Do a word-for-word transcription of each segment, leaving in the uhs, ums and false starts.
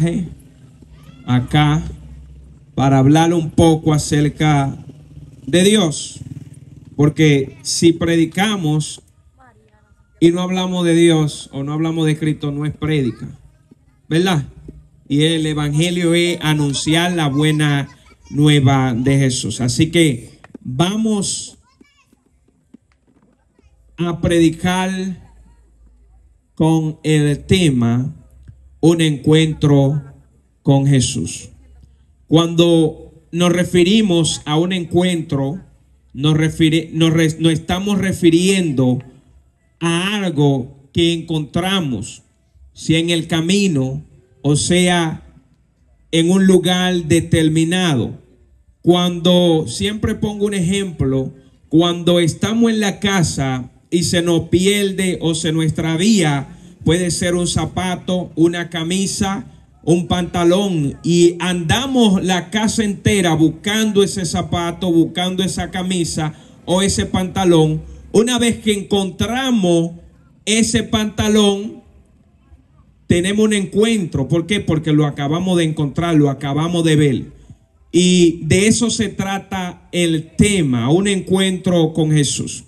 acá para hablar un poco acerca de Dios, porque si predicamos y no hablamos de Dios o no hablamos de Cristo, no es prédica, ¿verdad? Y el evangelio es anunciar la buena nueva de Jesús. Así que vamos a predicar con el tema un encuentro con Jesús. Cuando nos referimos a un encuentro, nos, refiri nos, re nos estamos refiriendo a algo que encontramos, sea en el camino o sea en un lugar determinado. Cuando, siempre pongo un ejemplo, cuando estamos en la casa y se nos pierde o se nos extravía, puede ser un zapato, una camisa, un pantalón, y andamos la casa entera buscando ese zapato, buscando esa camisa o ese pantalón. Una vez que encontramos ese pantalón, tenemos un encuentro. ¿Por qué? Porque lo acabamos de encontrar, lo acabamos de ver. Y de eso se trata el tema, un encuentro con Jesús.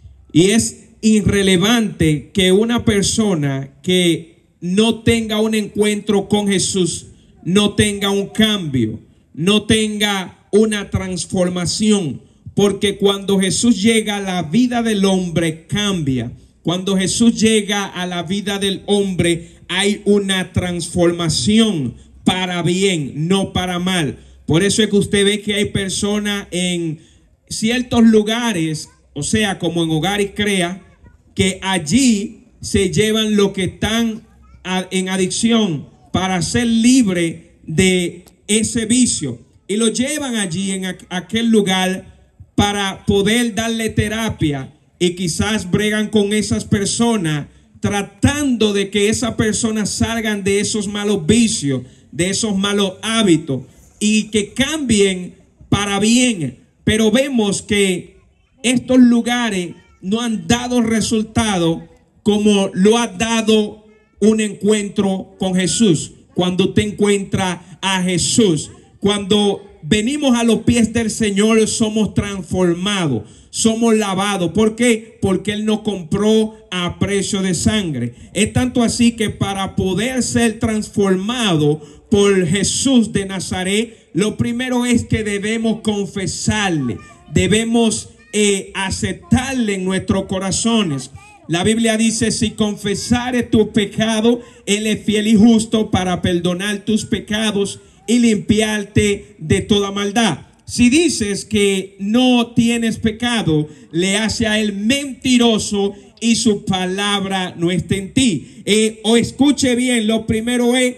Y es irrelevante que una persona que no tenga un encuentro con Jesús no tenga un cambio, no tenga una transformación, porque cuando Jesús llega, la vida del hombre cambia. Cuando Jesús llega a la vida del hombre, hay una transformación para bien, no para mal. Por eso es que usted ve que hay personas en ciertos lugares, o sea, como en Hogares Crea, que allí se llevan lo que están a, en adicción para ser libre de ese vicio, y lo llevan allí en a, aquel lugar para poder darle terapia, y quizás bregan con esas personas tratando de que esas personas salgan de esos malos vicios, de esos malos hábitos, y que cambien para bien. Pero vemos que estos lugares no han dado resultado como lo ha dado un encuentro con Jesús. Cuando usted encuentra a Jesús, cuando venimos a los pies del Señor, somos transformados, somos lavados. ¿Por qué? Porque Él nos compró a precio de sangre. Es tanto así que para poder ser transformado por Jesús de Nazaret, lo primero es que debemos confesarle, debemos eh, aceptarle en nuestros corazones. La Biblia dice: si confesares tus pecados, Él es fiel y justo para perdonar tus pecados y limpiarte de toda maldad. Si dices que no tienes pecado, le hace a Él mentiroso y su palabra no está en ti. Eh, o escuche bien, lo primero es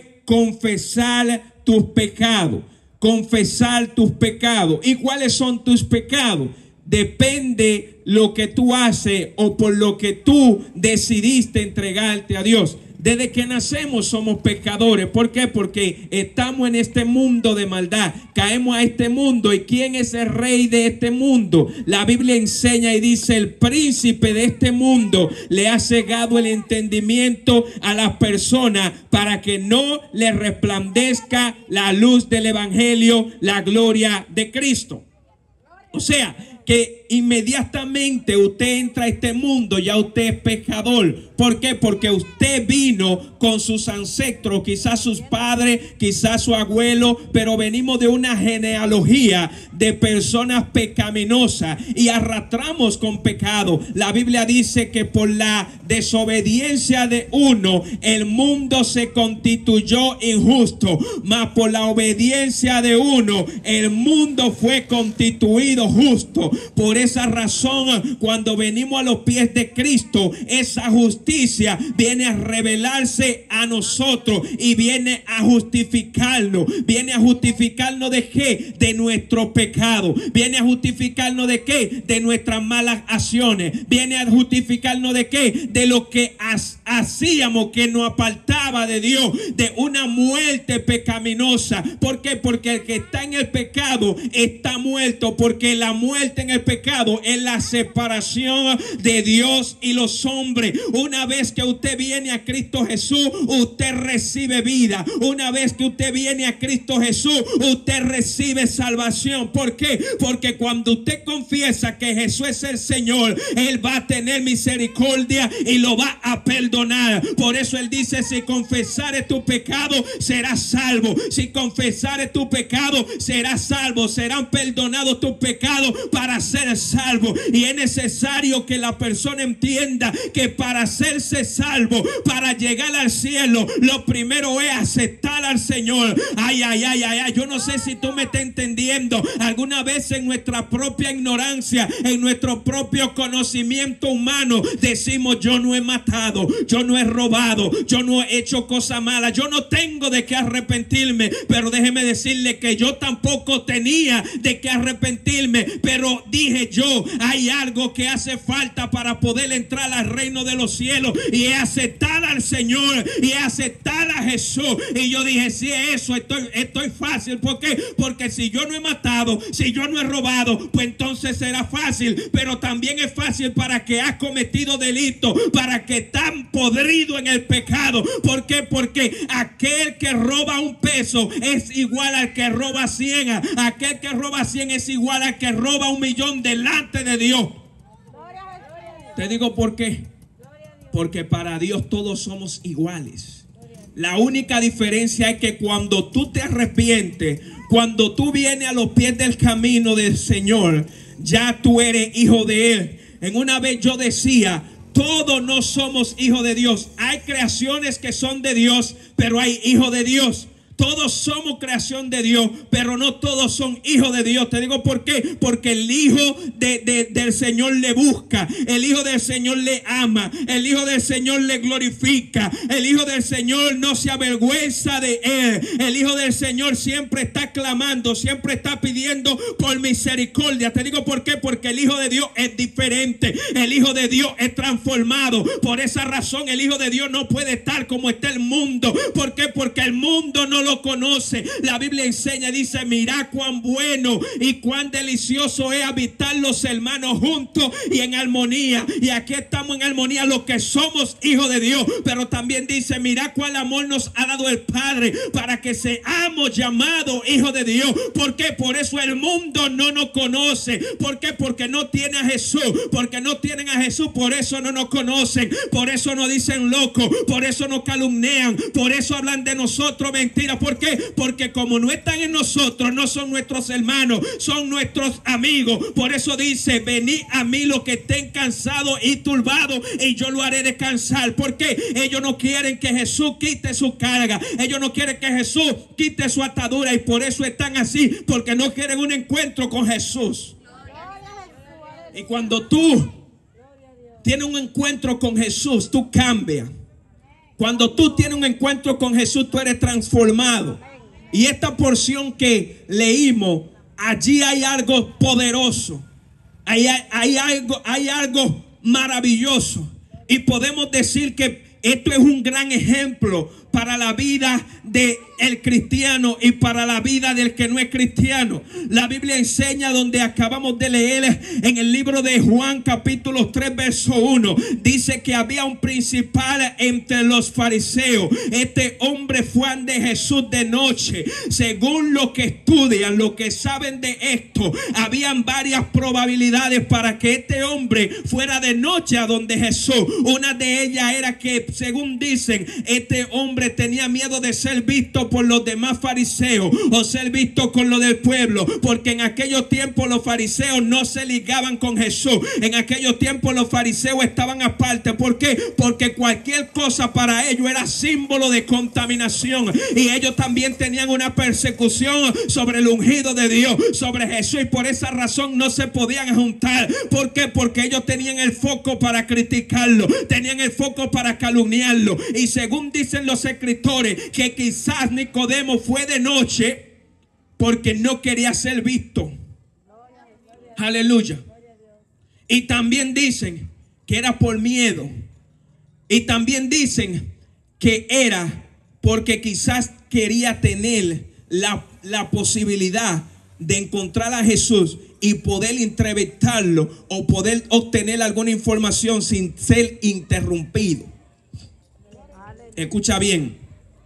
confesar tus pecados. Confesar tus pecados. ¿Y cuáles son tus pecados? Depende lo que tú haces o por lo que tú decidiste entregarte a Dios. Desde que nacemos somos pecadores. ¿Por qué? Porque estamos en este mundo de maldad. Caemos a este mundo. ¿Y quién es el rey de este mundo? La Biblia enseña y dice: el príncipe de este mundo le ha cegado el entendimiento a las personas para que no le resplandezca la luz del evangelio, la gloria de Cristo. O sea, que inmediatamente usted entra a este mundo, ya usted es pecador. ¿Por qué? Porque usted vino con sus ancestros, quizás sus padres, quizás su abuelo, pero venimos de una genealogía de personas pecaminosas y arrastramos con pecado. La Biblia dice que por la desobediencia de uno, el mundo se constituyó injusto, mas por la obediencia de uno, el mundo fue constituido justo. Por esa razón, cuando venimos a los pies de Cristo, esa justicia viene a revelarse a nosotros y viene a justificarnos. Viene a justificarnos ¿de qué? De nuestro pecado. Viene a justificarnos ¿de qué? De nuestras malas acciones. Viene a justificarnos ¿de qué? De lo que hacíamos que nos apartaba de Dios, de una muerte pecaminosa. ¿Por qué? Porque el que está en el pecado está muerto, porque la muerte en el pecado es la separación de Dios y los hombres. Una vez que usted viene a Cristo Jesús, usted recibe vida. Una vez que usted viene a Cristo Jesús, usted recibe salvación. ¿Por qué? Porque cuando usted confiesa que Jesús es el Señor, Él va a tener misericordia y lo va a perdonar. Por eso Él dice: si confesares tu pecado, serás salvo. Si confesares tu pecado, serás salvo. Serán perdonados tus pecados para ser salvo. Y es necesario que la persona entienda que para hacerse salvo, para llegar al cielo, lo primero es aceptar al Señor. Ay, ay, ay, ay, ay. Yo no sé si tú me estás entendiendo. Alguna vez en nuestra propia ignorancia, en nuestro propio conocimiento humano, decimos: yo no he matado, yo no he robado, yo no he hecho cosas malas, yo no tengo de qué arrepentirme. Pero déjeme decirle que yo tampoco tenía de qué arrepentirme. Pero dije yo: hay algo que hace falta para poder entrar al reino de los cielos, y es aceptar al Señor, y es aceptar a Jesús. Y yo dije: si es eso, estoy, estoy fácil. ¿Por qué? Porque si yo no he matado, si yo no he robado, pues entonces será fácil. Pero también es fácil para que has cometido delito, para que estás podrido en el pecado. ¿Por qué? Porque aquel que roba un peso es igual al que roba cien. Aquel que roba cien es igual al que roba un millón delante de Dios. Te digo por qué. Porque para Dios todos somos iguales. La única diferencia es que cuando tú te arrepientes, cuando tú vienes a los pies del camino del Señor, ya tú eres hijo de Él. En una vez yo decía: todos no somos hijos de Dios. Hay creaciones que son de Dios, pero hay hijos de Dios. Todos somos creación de Dios, pero no todos son hijos de Dios. Te digo por qué. Porque el hijo de, de, del Señor le busca. El hijo del Señor le ama. El hijo del Señor le glorifica. El hijo del Señor no se avergüenza de él. El hijo del Señor siempre está clamando, siempre está pidiendo por misericordia. Te digo por qué. Porque el hijo de Dios es diferente. El hijo de Dios es transformado. Por esa razón el hijo de Dios no puede estar como está el mundo. ¿Por qué? Porque el mundo no lo conoce. La Biblia enseña, dice: mirá cuán bueno y cuán delicioso es habitar los hermanos juntos y en armonía. Y aquí estamos en armonía los que somos hijos de Dios. Pero también dice: mirá cuál amor nos ha dado el Padre para que seamos llamados hijos de Dios. ¿Por qué? Por eso el mundo no nos conoce. ¿Por qué? Porque no tiene a Jesús. Porque no tienen a Jesús, por eso no nos conocen. Por eso nos dicen locos. Por eso nos calumnian. Por eso hablan de nosotros mentiras. ¿Por qué? Porque como no están en nosotros, no son nuestros hermanos, son nuestros amigos. Por eso dice: venid a mí los que estén cansados y turbados, y yo lo haré descansar. ¿Por qué? Ellos no quieren que Jesús quite su carga. Ellos no quieren que Jesús quite su atadura, y por eso están así, porque no quieren un encuentro con Jesús. Y cuando tú tienes un encuentro con Jesús, tú cambias. Cuando tú tienes un encuentro con Jesús, tú eres transformado. Y esta porción que leímos, allí hay algo poderoso. Hay, hay, hay, algo, hay algo maravilloso. Y podemos decir que esto es un gran ejemplo para la vida del cristiano y para la vida del que no es cristiano. La Biblia enseña, donde acabamos de leer en el libro de Juan capítulo tres verso uno, dice que había un principal entre los fariseos. Este hombre fue ante Jesús de noche. Según lo que estudian, lo que saben de esto, habían varias probabilidades para que este hombre fuera de noche a donde Jesús. Una de ellas era que, según dicen, este hombre tenía miedo de ser visto por los demás fariseos o ser visto con lo del pueblo, porque en aquellos tiempos los fariseos no se ligaban con Jesús. En aquellos tiempos los fariseos estaban aparte. ¿Por qué? Porque cualquier cosa para ellos era símbolo de contaminación, y ellos también tenían una persecución sobre el ungido de Dios, sobre Jesús, y por esa razón no se podían juntar. ¿Por qué? Porque ellos tenían el foco para criticarlo, tenían el foco para calumniarlo. Y según dicen los escritores, que quizás Nicodemo fue de noche porque no quería ser visto. Aleluya. Y también dicen que era por miedo. Y también dicen que era porque quizás quería tener la, la posibilidad de encontrar a Jesús y poder entrevistarlo o poder obtener alguna información sin ser interrumpido. Escucha bien.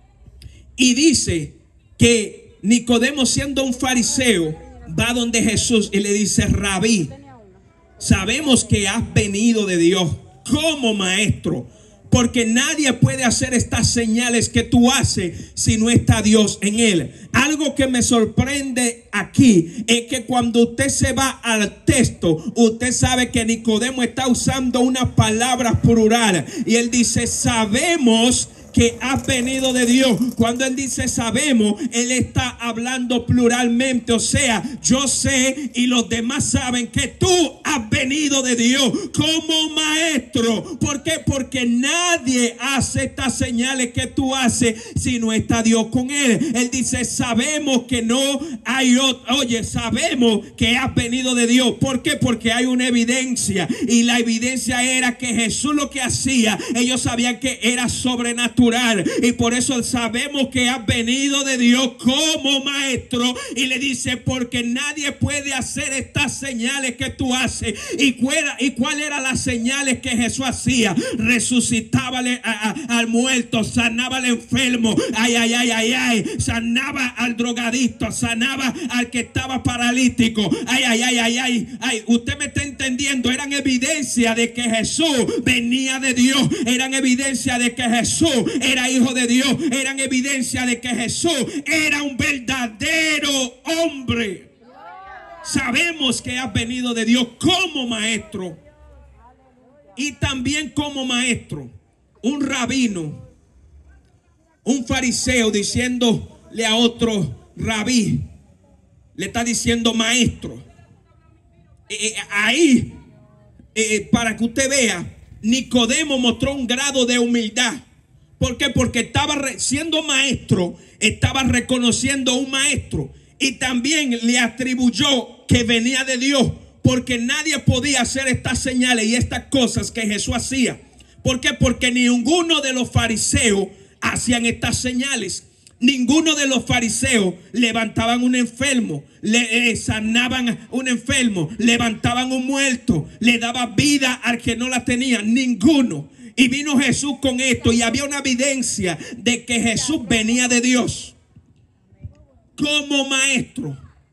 Y dice que Nicodemo, siendo un fariseo, va donde Jesús y le dice: Rabí, sabemos que has venido de Dios como maestro, porque nadie puede hacer estas señales que tú haces si no está Dios en él. Algo que me sorprende aquí es que cuando usted se va al texto, usted sabe que Nicodemo está usando una palabra plural y él dice: sabemos que has venido de Dios. Cuando él dice sabemos, él está hablando pluralmente, o sea, yo sé y los demás saben que tú has venido de Dios como maestro. ¿Por qué? Porque nadie hace estas señales que tú haces si no está Dios con él. Él dice: sabemos que no hay otro. Oye, sabemos que has venido de Dios. ¿Por qué? Porque hay una evidencia, y la evidencia era que Jesús lo que hacía, ellos sabían que era sobrenatural. Y por eso sabemos que has venido de Dios como maestro. Y le dice: porque nadie puede hacer estas señales que tú haces. ¿Y cuál, y cuál eran las señales que Jesús hacía? Resucitaba al muerto, sanaba al enfermo, ay, ay, ay, ay, ay, sanaba al drogadicto, sanaba al que estaba paralítico, ay, ay, ay, ay, ay, ay. Usted me está entendiendo. Eran evidencia de que Jesús venía de Dios. Eran evidencia de que Jesús era hijo de Dios. Eran evidencia de que Jesús era un verdadero hombre. Sabemos que has venido de Dios como maestro. Y también como maestro, un rabino, un fariseo, diciéndole a otro rabí, le está diciendo maestro. Eh, ahí, eh, para que usted vea, Nicodemo mostró un grado de humildad. ¿Por qué? Porque estaba siendo maestro, estaba reconociendo a un maestro, y también le atribuyó que venía de Dios, porque nadie podía hacer estas señales y estas cosas que Jesús hacía. ¿Por qué? Porque ninguno de los fariseos hacían estas señales. Ninguno de los fariseos levantaban un enfermo, le eh, sanaban un enfermo, levantaban un muerto, le daban vida al que no la tenía. Ninguno. Y vino Jesús con esto, y había una evidencia de que Jesús venía de Dios como maestro.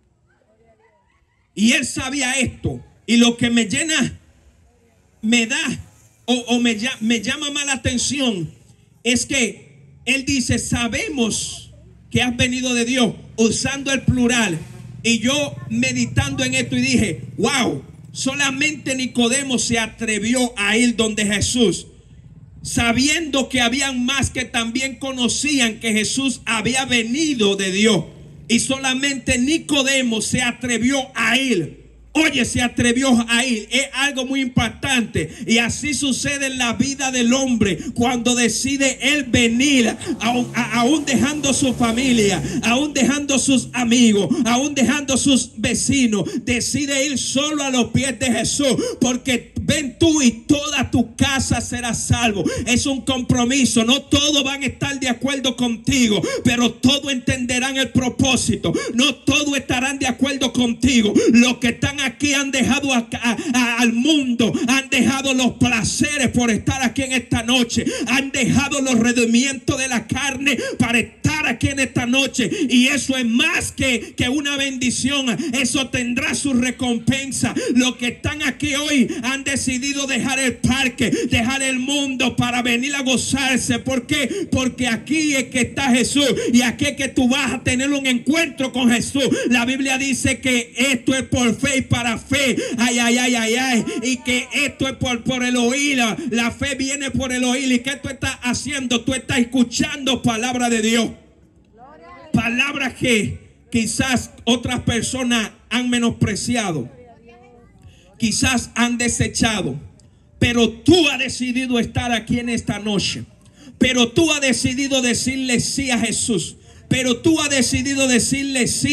Y él sabía esto. Y lo que me llena, me da o, o me, me llama más la atención es que él dice: sabemos que has venido de Dios, usando el plural. Y yo meditando en esto y dije: wow, solamente Nicodemo se atrevió a ir donde Jesús, sabiendo que habían más que también conocían que Jesús había venido de Dios. Y solamente Nicodemo se atrevió a ir. Oye, se atrevió a ir. Es algo muy impactante. Y así sucede en la vida del hombre cuando decide él venir, aún, aún dejando su familia, aún dejando sus amigos, aún dejando sus vecinos. Decide ir solo a los pies de Jesús, porque ven tú y toda tu casa será salvo. Es un compromiso. No todos van a estar de acuerdo contigo, pero todos entenderán el propósito. No todos estarán de acuerdo contigo. Los que están aquí han dejado a, a, a, al mundo, han dejado los placeres por estar aquí en esta noche, han dejado los redimientos de la carne para estar aquí en esta noche. Y eso es más que, que una bendición. Eso tendrá su recompensa. Los que están aquí hoy han decidido dejar el parque, dejar el mundo para venir a gozarse. ¿Por qué? Porque aquí es que está Jesús, y aquí es que tú vas a tener un encuentro con Jesús. La Biblia dice que esto es por fe y para fe. Ay, ay, ay, ay, ay. Y que esto es por, por el oír. La fe viene por el oír. ¿Y qué tú estás haciendo? Tú estás escuchando palabra de Dios. Palabras que quizás otras personas han menospreciado, quizás han desechado, pero tú has decidido estar aquí en esta noche. Pero tú has decidido decirle sí a Jesús. Pero tú has decidido decirle sí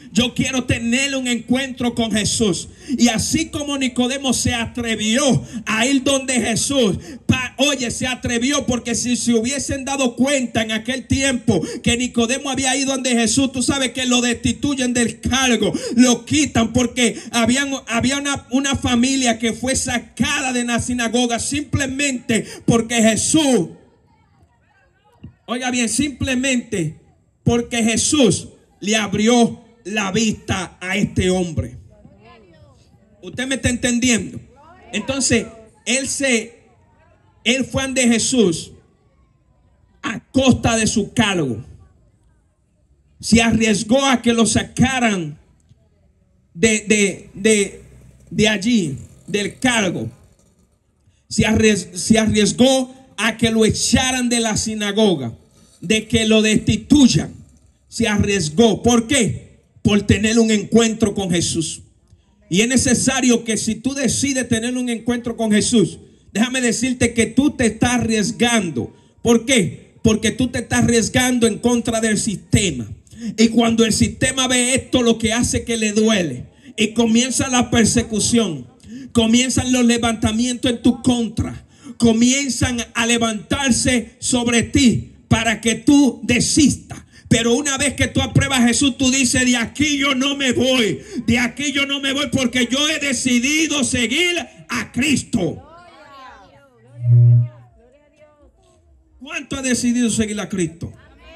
Yo quiero tener un encuentro con Jesús. Y así como Nicodemo se atrevió a ir donde Jesús, pa, oye, se atrevió porque si se hubiesen dado cuenta en aquel tiempo que Nicodemo había ido donde Jesús, tú sabes que lo destituyen del cargo, lo quitan, porque habían, había una, una familia que fue sacada de la sinagoga simplemente porque Jesús, oiga bien, simplemente porque Jesús le abrió la vista a este hombre. ¿Usted me está entendiendo? Entonces, él se, él fue ante Jesús a costa de su cargo. Se arriesgó a que lo sacaran de, de, de, de allí, del cargo. Se arriesgó, se arriesgó a que lo echaran de la sinagoga, de que lo destituyan. Se arriesgó. ¿Por qué? Por tener un encuentro con Jesús. Y es necesario que si tú decides tener un encuentro con Jesús, déjame decirte que tú te estás arriesgando. ¿Por qué? Porque tú te estás arriesgando en contra del sistema. Y cuando el sistema ve esto, lo que hace que le duele. Y comienza la persecución. Comienzan los levantamientos en tu contra. Comienzan a levantarse sobre ti para que tú desistas. Pero una vez que tú apruebas a Jesús, tú dices: de aquí yo no me voy. De aquí yo no me voy porque yo he decidido seguir a Cristo. ¿Cuánto ha decidido seguir a Cristo?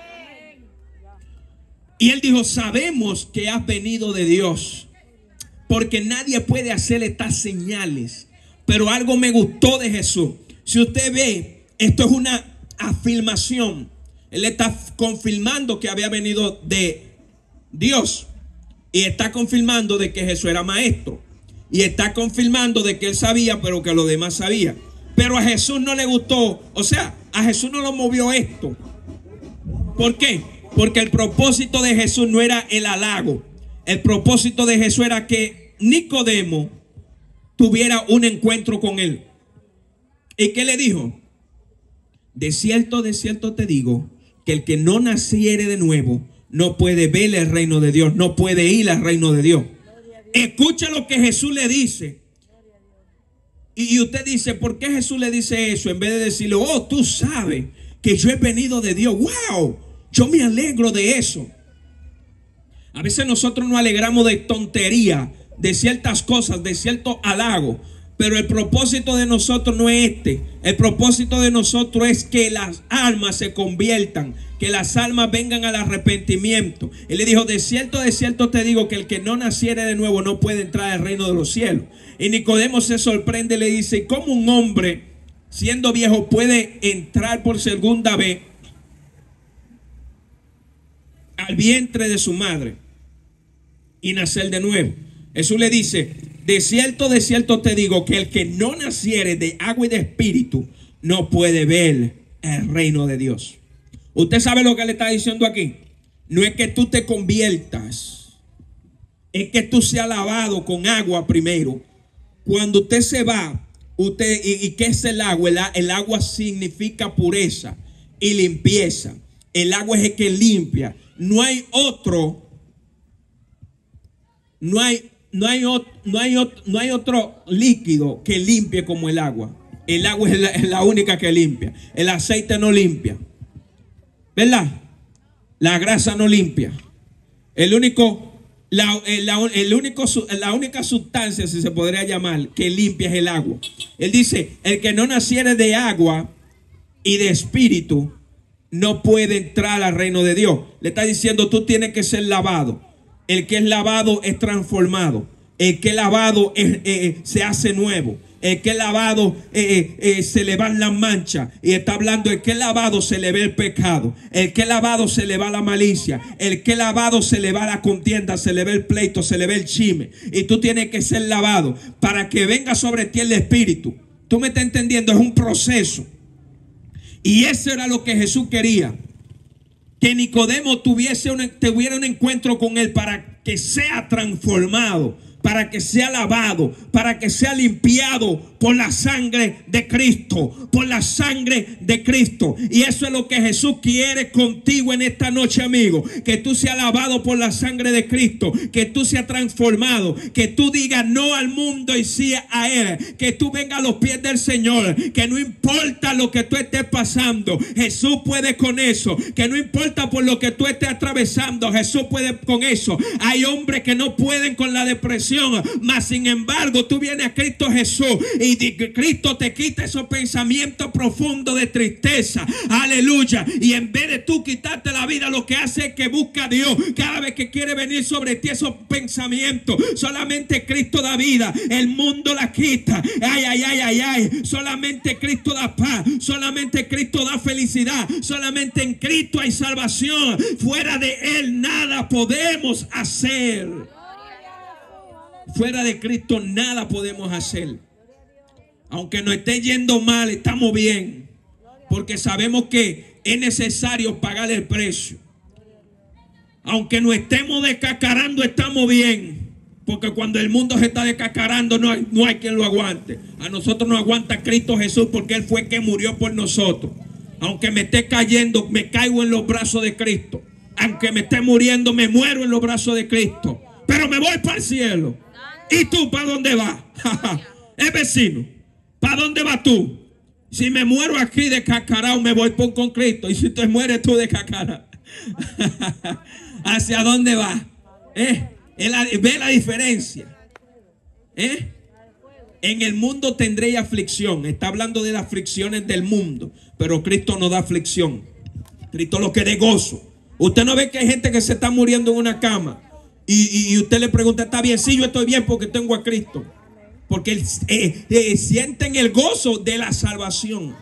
Y él dijo: sabemos que has venido de Dios, porque nadie puede hacer estas señales. Pero algo me gustó de Jesús. Si usted ve, esto es una afirmación. Él está confirmando que había venido de Dios. Y está confirmando de que Jesús era maestro. Y está confirmando de que él sabía, pero que los demás sabían. Pero a Jesús no le gustó. O sea, a Jesús no lo movió esto. ¿Por qué? Porque el propósito de Jesús no era el halago. El propósito de Jesús era que Nicodemo tuviera un encuentro con él. ¿Y qué le dijo? De cierto, de cierto te digo, que el que no naciere de nuevo no puede ver el reino de Dios, no puede ir al reino de Dios. Escucha lo que Jesús le dice. Y usted dice: ¿por qué Jesús le dice eso? En vez de decirle: oh, tú sabes que yo he venido de Dios. Wow, yo me alegro de eso. A veces nosotros nos alegramos de tontería, de ciertas cosas, de ciertos halagos. Pero el propósito de nosotros no es este. El propósito de nosotros es que las almas se conviertan, que las almas vengan al arrepentimiento. Él le dijo: de cierto, de cierto te digo que el que no naciere de nuevo no puede entrar al reino de los cielos. Y Nicodemo se sorprende y le dice: ¿cómo un hombre siendo viejo puede entrar por segunda vez al vientre de su madre y nacer de nuevo? Jesús le dice: de cierto, de cierto te digo que el que no naciere de agua y de espíritu no puede ver el reino de Dios. Usted sabe lo que le está diciendo aquí. No es que tú te conviertas, es que tú seas lavado con agua primero. Cuando usted se va, usted, ¿y, y qué es el agua? El, el agua significa pureza y limpieza. El agua es el que limpia. No hay otro, no hay No hay, otro, no, hay otro, no hay otro líquido que limpie como el agua. El agua es la, es la única que limpia. El aceite no limpia, ¿verdad? La grasa no limpia. El único, la, el, la, el único, la única sustancia, si se podría llamar, que limpia es el agua. Él dice: el que no naciere de agua y de espíritu no puede entrar al reino de Dios. Le está diciendo: tú tienes que ser lavado. El que es lavado es transformado. El que es lavado es, eh, se hace nuevo. El que es lavado eh, eh, se le van las manchas. Y está hablando: el que es lavado se le ve el pecado. El que es lavado se le va la malicia. El que es lavado se le va la contienda. Se le ve el pleito, se le ve el chisme. Y tú tienes que ser lavado para que venga sobre ti el Espíritu. ¿Tú me estás entendiendo? Es un proceso. Y eso era lo que Jesús quería. Que Nicodemo tuviese un, tuviera un encuentro con él para que sea transformado, para que sea lavado, para que sea limpiado por la sangre de Cristo, por la sangre de Cristo. Y eso es lo que Jesús quiere contigo en esta noche, amigo, que tú seas lavado por la sangre de Cristo, que tú seas transformado, que tú digas no al mundo y sí a Él, que tú vengas a los pies del Señor, que no importa lo que tú estés pasando, Jesús puede con eso, que no importa por lo que tú estés atravesando, Jesús puede con eso. Hay hombres que no pueden con la depresión, mas sin embargo tú vienes a Cristo Jesús y Cristo te quita esos pensamientos profundos de tristeza, aleluya, y en vez de tú quitarte la vida, lo que hace es que busca a Dios. Cada vez que quiere venir sobre ti esos pensamientos, solamente Cristo da vida, el mundo la quita. Ay, ay, ay, ay, ay, solamente Cristo da paz, solamente Cristo da felicidad, solamente en Cristo hay salvación. Fuera de Él nada podemos hacer. Fuera de Cristo nada podemos hacer. Aunque nos esté yendo mal, estamos bien, porque sabemos que es necesario pagar el precio. Aunque nos estemos descacarando, estamos bien, porque cuando el mundo se está descacarando, no hay, no hay quien lo aguante. A nosotros nos aguanta Cristo Jesús, porque Él fue quien murió por nosotros. Aunque me esté cayendo, me caigo en los brazos de Cristo. Aunque me esté muriendo, me muero en los brazos de Cristo. Pero me voy para el cielo. ¿Y tú para dónde vas? Es vecino. ¿Para dónde vas tú? Si me muero aquí de cacarao, me voy por con Cristo. Y si te mueres tú de cacarao, ¿hacia dónde vas? ¿Eh? ¿Ve la diferencia? ¿Eh? En el mundo tendréis aflicción. Está hablando de las aflicciones del mundo. Pero Cristo no da aflicción. Cristo lo que dé gozo. Usted no ve que hay gente que se está muriendo en una cama. Y, y, y usted le pregunta, ¿está bien? Sí, yo estoy bien porque tengo a Cristo. Porque eh, eh, sienten el gozo de la salvación.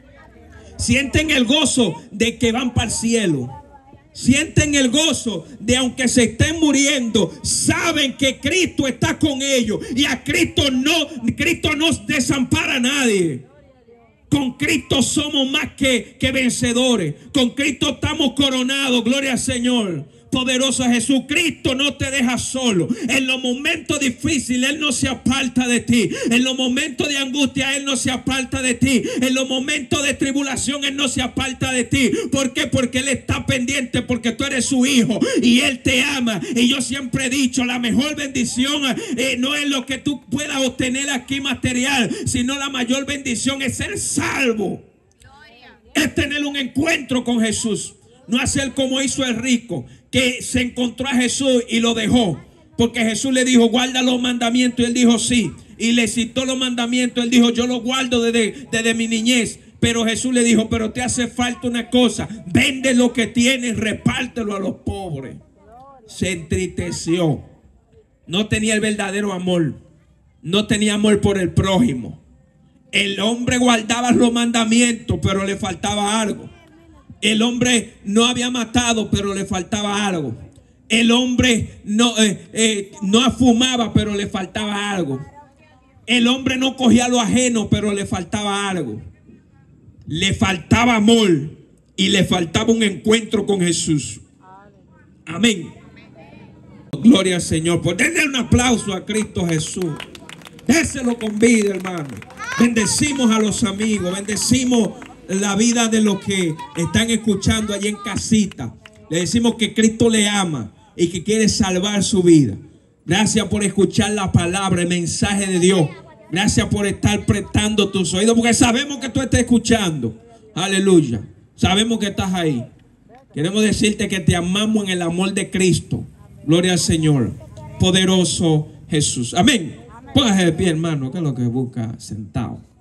Sienten el gozo de que van para el cielo. Sienten el gozo de, aunque se estén muriendo, saben que Cristo está con ellos. Y a Cristo no, Cristo no desampara a nadie. Con Cristo somos más que, que vencedores. Con Cristo estamos coronados. Gloria al Señor. Poderoso Jesús. Cristo no te deja solo. En los momentos difíciles Él no se aparta de ti. En los momentos de angustia Él no se aparta de ti. En los momentos de tribulación Él no se aparta de ti. ¿Por qué? Porque Él está pendiente, porque tú eres su hijo y Él te ama. Y yo siempre he dicho, la mejor bendición eh, no es lo que tú puedas obtener aquí material, sino la mayor bendición es ser salvo. Es tener un encuentro con Jesús. No hacer como hizo el rico, que se encontró a Jesús y lo dejó. Porque Jesús le dijo, guarda los mandamientos. Y él dijo, sí. Y le citó los mandamientos. Él dijo, yo los guardo desde, desde mi niñez. Pero Jesús le dijo, pero te hace falta una cosa. Vende lo que tienes, repártelo a los pobres. Se entristeció. No tenía el verdadero amor. No tenía amor por el prójimo. El hombre guardaba los mandamientos, pero le faltaba algo. El hombre no había matado, pero le faltaba algo. El hombre no, eh, eh, no fumaba, pero le faltaba algo. El hombre no cogía lo ajeno, pero le faltaba algo. Le faltaba amor y le faltaba un encuentro con Jesús. Amén. Gloria al Señor. Pues denle un aplauso a Cristo Jesús. Déselo con vida, hermano. Bendecimos a los amigos, bendecimos la vida de los que están escuchando allí en casita. Le decimos que Cristo le ama y que quiere salvar su vida. Gracias por escuchar la palabra, el mensaje de Dios. Gracias por estar prestando tus oídos, porque sabemos que tú estás escuchando. Aleluya. Sabemos que estás ahí. Queremos decirte que te amamos en el amor de Cristo. Gloria al Señor. Poderoso Jesús. Amén. Póngase de pie, hermano, que es lo que busca sentado.